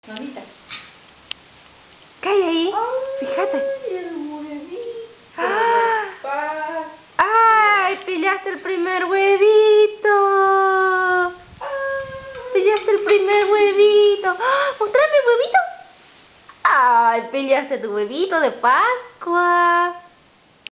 Mamita. ¿Qué hay ahí? Ay, Fíjate. el huevito. ¡Ah! De paz. ¡Ay! Pillaste el primer huevito. Pillaste el primer huevito. ¡Ah! ¡Mostrame el huevito! ¡Ay! Pillaste tu huevito de Pascua.